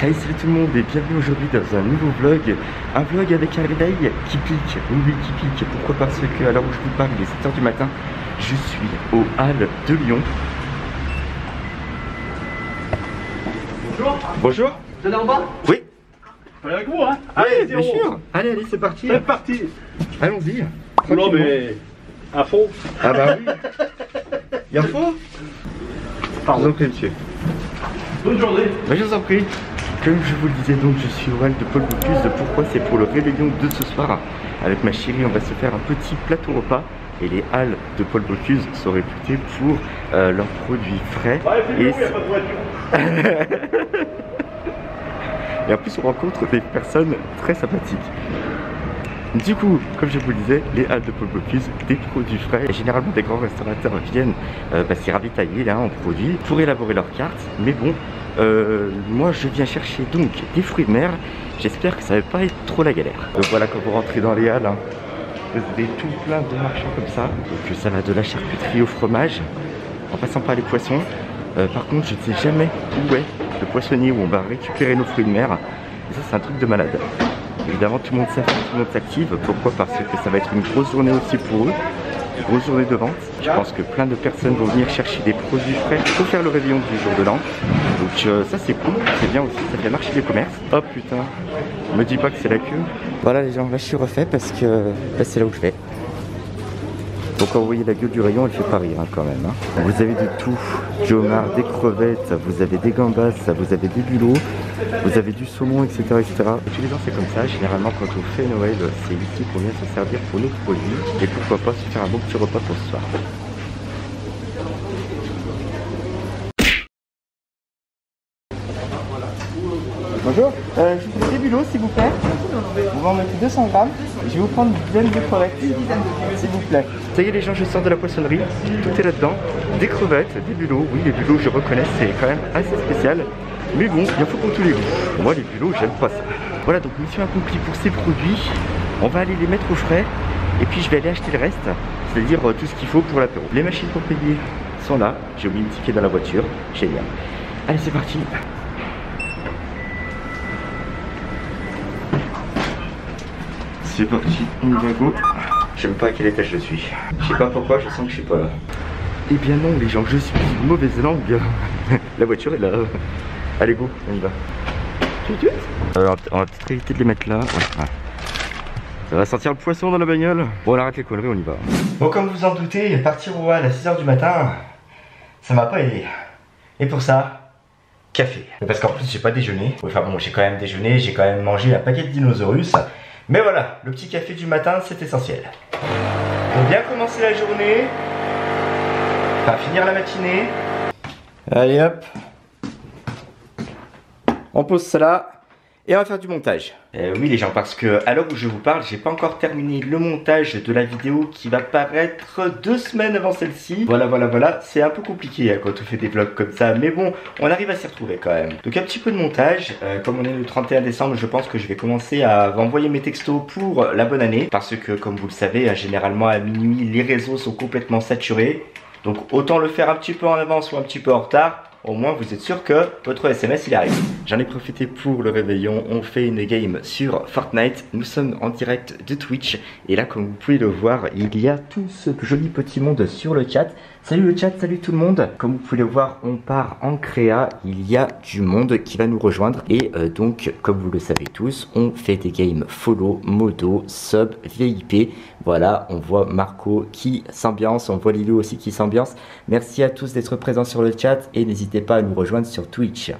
Hey, salut tout le monde et bienvenue aujourd'hui dans un nouveau vlog. Un vlog avec un réveil qui pique, oui qui pique. Pourquoi? Parce que à l'heure où je vous parle, il est 7 h du matin. Je suis aux Halles de Lyon. Bonjour. Bonjour. Vous allez en bas? Oui. Je vais avec vous, hein. Allez, bien sûr. Allez, c'est parti. C'est parti. Allons-y. Non mais à fond. Ah bah oui. Il y a faux. Pardon. Je vous en prie, monsieur. Bonne journée. Bah, je vous en prie. Comme je vous le disais, donc je suis au hall de Paul Bocuse. Pourquoi? C'est pour le réveillon de ce soir. Avec ma chérie, on va se faire un petit plateau repas. Et les halles de Paul Bocuse sont réputées pour leurs produits frais. Ouais, Et, il n'y a pas de voiture. et en plus, on rencontre des personnes très sympathiques. Du coup, comme je vous le disais, les halles de Paul Bocuse, des produits frais. Et généralement, des grands restaurateurs viennent s'y ravitailler là, en produits pour élaborer leurs cartes. Mais bon, moi je viens chercher donc des fruits de mer. J'espère que ça va pas être trop la galère. Donc voilà, quand vous rentrez dans les halles, hein, vous avez tout plein de marchands comme ça. Donc ça va de la charcuterie au fromage, en passant par les poissons. Par contre, je ne sais jamais où est le poissonnier où on va récupérer nos fruits de mer. Et ça, c'est un truc de malade. Évidemment, tout le monde s'affiche, tout le monde s'active. Pourquoi? Parce que ça va être une grosse journée aussi pour eux. Une grosse journée de vente. Je pense que plein de personnes vont venir chercher des produits frais pour faire le réveillon du jour de l'an. Donc ça c'est cool, c'est bien aussi, ça fait marcher les commerces. Oh putain, me dis pas que c'est la queue. Voilà les gens, là je suis refait parce que là c'est là où je vais. Donc quand vous voyez la gueule du rayon, elle fait pas rire hein, quand même. Hein. Vous avez de tout, du homard, des crevettes, vous avez des gambas, vous avez des bulots, vous avez du saumon, etc. etc. Et tous les ans c'est comme ça, généralement quand on fait Noël, c'est ici qu'on vient se servir pour nos produits. Et pourquoi pas se faire un bon petit repas pour ce soir. Bonjour, je vous fais des bulots s'il vous plaît. Vous m'en mettez 200 grammes. Je vais vous prendre une dizaine de crevettes, s'il vous plaît. Ça y est les gens, je sors de la poissonnerie. Tout est là-dedans. Des crevettes, des bulots. Oui, les bulots, je reconnais, c'est quand même assez spécial. Mais bon, il y en faut pour tous les goûts. Moi, les bulots, j'aime pas ça. Voilà, donc mission accomplie pour ces produits. On va aller les mettre au frais. Et puis, je vais aller acheter le reste. C'est-à-dire tout ce qu'il faut pour l'apéro. Les machines pour payer sont là. J'ai oublié le ticket dans la voiture. Génial. Allez, c'est parti. C'est parti, on y va go. Je sais même pas à quel étage je suis. Je sais pas pourquoi, je sens que je suis pas là. Eh bien non les gens, je suis une mauvaise langue. La voiture est là. Allez go, on y va. Alors on va peut-être éviter de les mettre là. Ouais. Ça va sentir le poisson dans la bagnole. Bon on arrête les conneries, on y va. Bon comme vous en doutez, partir au hall à 6 h du matin, ça m'a pas aidé. Et pour ça, café. Parce qu'en plus j'ai pas déjeuné. Enfin bon, j'ai quand même déjeuné, j'ai quand même mangé un paquet de dinosaurus. Mais voilà, le petit café du matin, c'est essentiel. Pour bien commencer la journée, enfin finir la matinée. Allez hop, on pose ça là et on va faire du montage. Oui les gens, parce que à l'heure où je vous parle, j'ai pas encore terminé le montage de la vidéo qui va paraître 2 semaines avant celle-ci. Voilà, c'est un peu compliqué hein, quand on fait des vlogs comme ça, mais bon, on arrive à s'y retrouver quand même. Donc un petit peu de montage, comme on est le 31 décembre, je pense que je vais commencer à envoyer mes textos pour la bonne année, parce que comme vous le savez, généralement à minuit, les réseaux sont complètement saturés. Donc autant le faire un petit peu en avance ou un petit peu en retard. Au moins vous êtes sûr que votre SMS il arrive. J'en ai profité pour le réveillon. On fait une game sur Fortnite. Nous sommes en direct de Twitch. Et là comme vous pouvez le voir, il y a tout ce joli petit monde sur le chat. Salut le chat, salut tout le monde. Comme vous pouvez le voir, on part en créa. Il y a du monde qui va nous rejoindre. Et donc comme vous le savez tous, on fait des games follow, modo, sub, VIP. Voilà, on voit Marco qui s'ambiance, on voit Lilou aussi qui s'ambiance. Merci à tous d'être présents sur le chat et n'hésitez pas à nous rejoindre sur Twitch.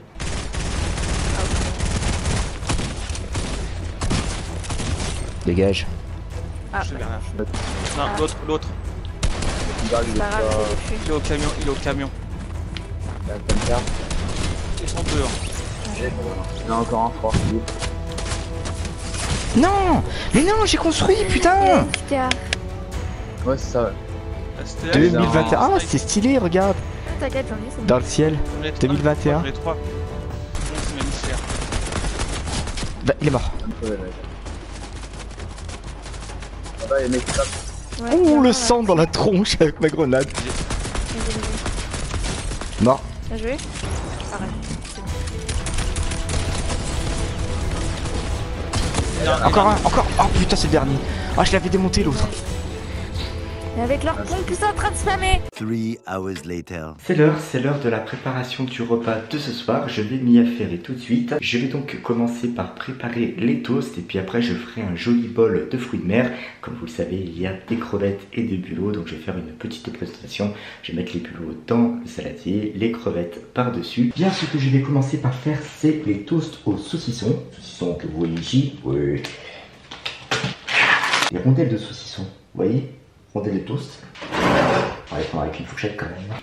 Dégage. Ah. Non, l'autre. Il est au camion, Ils sont deux. Il y en a encore un fort. Non, mais non, j'ai construit, putain. Ouais, c'est ça, ouais. 2021, ah, c'est stylé, regarde. T'inquiète, j'en ai, c'est bon. Dans le ciel, 2021. Les trois. C'est magnifique. Bah, il est mort. Là-bas, les mecs tapent. Ouais, Oh, le sang dans la tronche avec ma grenade. Mort. Bien joué. Pareil. Encore un, encore. Oh putain, c'est le dernier. Ah, je l'avais démonté l'autre. Et avec leur pompe, ils sont en train de spammer. 3 hours later. C'est l'heure de la préparation du repas de ce soir. Je vais m'y affairer tout de suite. Je vais donc commencer par préparer les toasts et puis après je ferai un joli bol de fruits de mer. Comme vous le savez, il y a des crevettes et des bulots, donc je vais faire une petite présentation. Je vais mettre les bulots dans le saladier, les crevettes par-dessus. Bien, ce que je vais commencer par faire, c'est les toasts au saucisson. Saucisson que vous voyez ici, oui. Les rondelles de saucisson, vous voyez? Rondelles de toast. On va les prendre avec une fourchette quand même.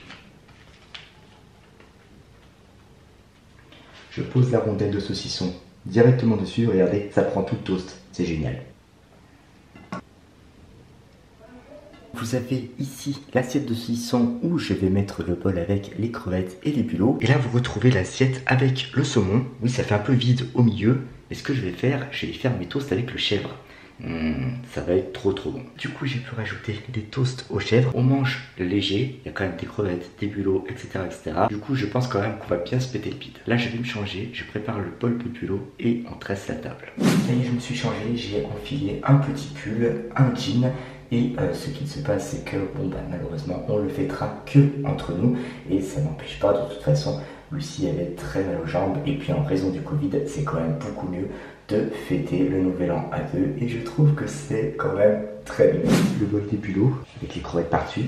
Je pose la rondelle de saucisson directement dessus. Regardez, ça prend tout le toast. C'est génial. Vous avez ici l'assiette de saucisson où je vais mettre le bol avec les crevettes et les bulots. Et là, vous retrouvez l'assiette avec le saumon. Oui, ça fait un peu vide au milieu. Et ce que je vais faire, je vais faire mes toasts avec le chèvre. Ça va être trop bon. Du coup, j'ai pu rajouter des toasts aux chèvres. On mange léger, il y a quand même des crevettes, des bulots, etc., etc. Du coup, je pense quand même qu'on va bien se péter le bide. Là, je vais me changer, je prépare le bol de bulots et on tresse la table. Ça y est, je me suis changé, j'ai enfilé un petit pull, un jean. Et ce qui se passe, c'est que bon, bah, malheureusement, on le fêtera que entre nous. Et ça n'empêche pas, de toute façon, Lucie avait très mal aux jambes. Et puis en raison du Covid, c'est quand même beaucoup mieux de fêter le nouvel an à deux. Et je trouve que c'est quand même très bien. Le bol des bulots avec les crevettes par-dessus.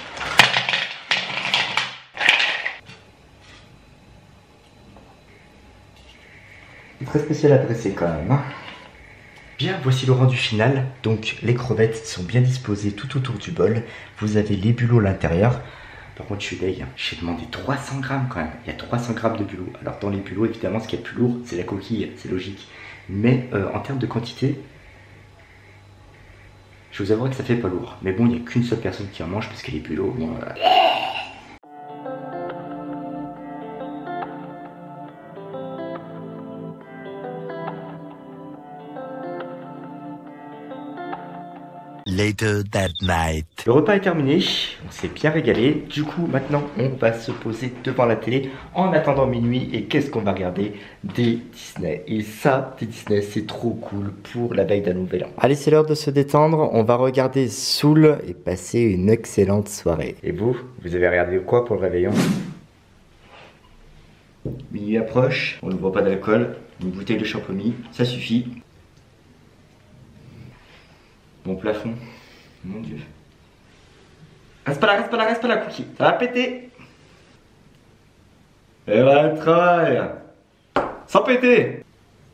C'est très spécial à dresser quand même, hein. Bien, voici le rendu final. Donc les crevettes sont bien disposées tout autour du bol. Vous avez les bulots à l'intérieur. Par contre, je suis deg, j'ai demandé 300 grammes quand même. Il y a 300 grammes de bulots. Alors dans les bulots, évidemment, ce qui est le plus lourd, c'est la coquille, c'est logique. Mais en termes de quantité, je vous avouerai que ça fait pas lourd. Mais bon, il n'y a qu'une seule personne qui en mange parce que les bulots, bon, Later that night. Le repas est terminé, on s'est bien régalé. Du coup, maintenant, on va se poser devant la télé en attendant minuit. Et qu'est-ce qu'on va regarder? Des Disney. Et ça, des Disney, c'est trop cool pour la veille d'un nouvel an. Allez, c'est l'heure de se détendre. On va regarder Soul et passer une excellente soirée. Et vous avez regardé quoi pour le réveillon? Minuit approche, on ne boit pas d'alcool, une bouteille de champomis, ça suffit. Bon plafond, mon dieu. Reste pas là, Cookie. Ça va péter. Et voilà le travail. Sans péter.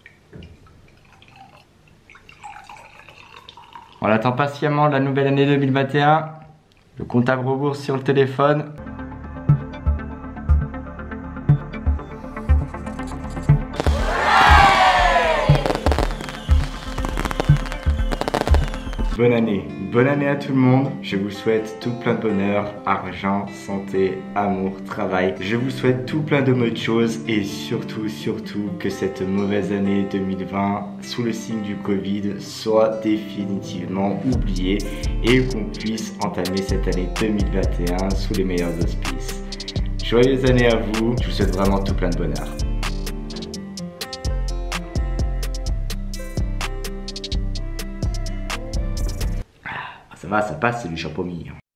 On attend patiemment la nouvelle année 2021. Le compte à rebours sur le téléphone. Bonne année à tout le monde. Je vous souhaite tout plein de bonheur, argent, santé, amour, travail. Je vous souhaite tout plein de bonnes choses et surtout que cette mauvaise année 2020 sous le signe du Covid soit définitivement oubliée et qu'on puisse entamer cette année 2021 sous les meilleurs auspices. Joyeuse année à vous. Je vous souhaite vraiment tout plein de bonheur. Ça va, ça passe, c'est du champomis.